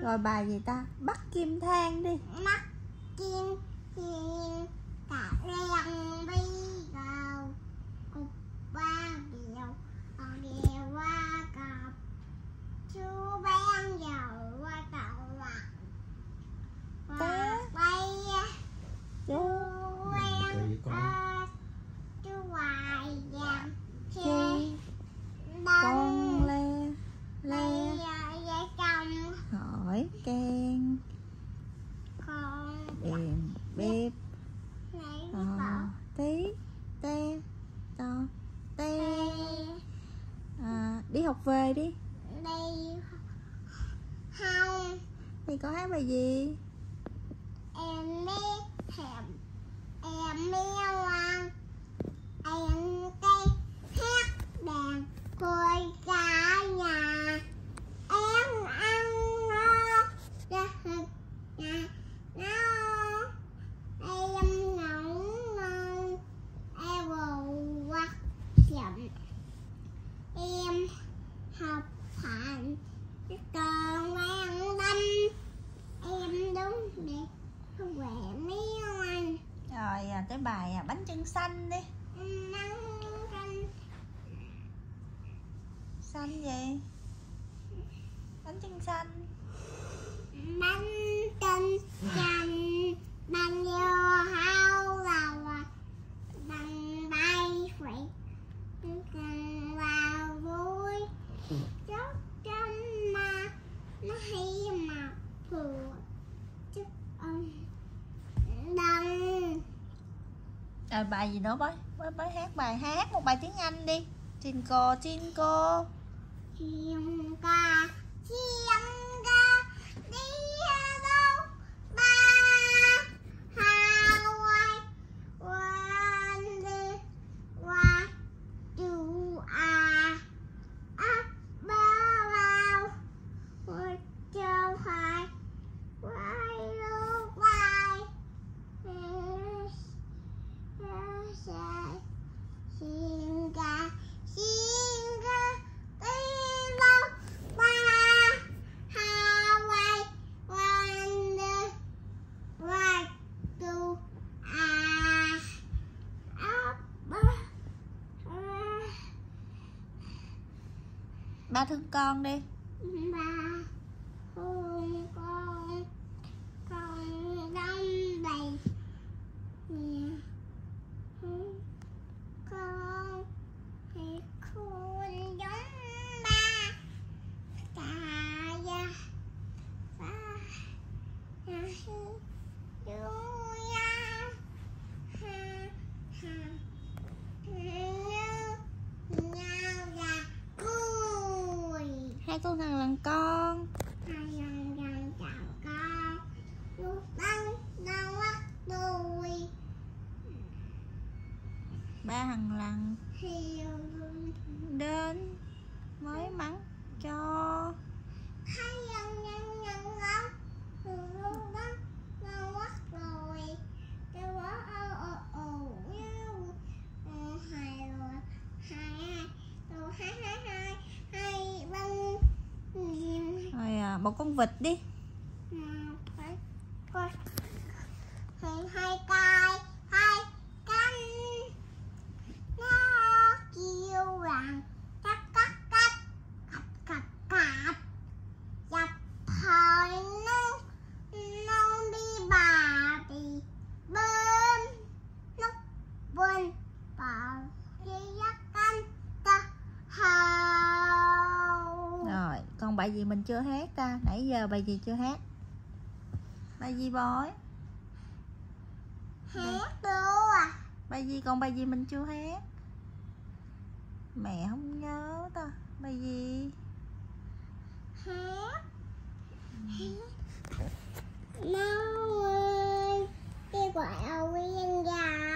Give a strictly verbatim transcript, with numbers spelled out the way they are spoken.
Rồi bài gì ta? Bắt kim than đi. Mắt kim thiên cả đen bi gầu cục ba điều ở điều qua cặp chú bán dầu qua cậu lạc và bay chú quen chú hoài vàng Chi con le le vợ chồng hỏi keng con đèn bếp lấy ờ, bảo tí te to te à, đi học về đi. đi không Thì có hát bài gì? em biết thèm em meo ngoan em cây hát đàn coi cả nhà em ăn no ra thịt nhà nó em ngủ ngon em bù quạt chậm em học hành còn ăn đâm em đúng đẹp khỏe miếng anh Rồi à, tới bài à, bánh chưng xanh đi. nắng canh Xanh gì? Bánh chưng xanh. bánh tinh chanh bánh vô hao lầu bánh bay khỏe cần vào vui chốt trong mà nó hay mà phù chúc ông đăng À, bài gì nữa bói? Bói, bói hát bài hát một bài tiếng Anh đi. Twinkle twinkle chim ca chim ca đi đâu ba Hawaii one qua chu à áp ba vào một châu hai quay lưu quay chim ca chim ca đi đâu ba Hawaii one qua chu à áp ba Ba thương con đi. ba hôn con con đông đầy nhà hôn con thì khuôn giống ba cà da ba nhà hi chú ya ha ha như nhau là vui Hai con thằng lằn con. hai lần gần chào con lúc đau đau mắt đuôi Ba thằng lằn hiu đến mới mắng cho. hai lần nhân nhân lắm lúc đau đau mắt đuôi cái quá ồ ồ ồ như hai rồi hai rồi hai hai hai hai băng nhìn Rồi à, một con vịt đi. một phải coi hai hai cái hai cánh nó kêu rằng cắt cắt cắt cắt cắt cắt dập thời nó nó đi bà đi bên nó bên bảo đi dắt cánh ta hầu Rồi, còn bài gì mình chưa hát ta? Nãy giờ bài gì chưa hát? Bài gì bói? hát đâu à Bài gì, còn bài gì mình chưa hát? Mẹ không nhớ ta. Bài gì? hát hát nó ơi cái quả nguyên gà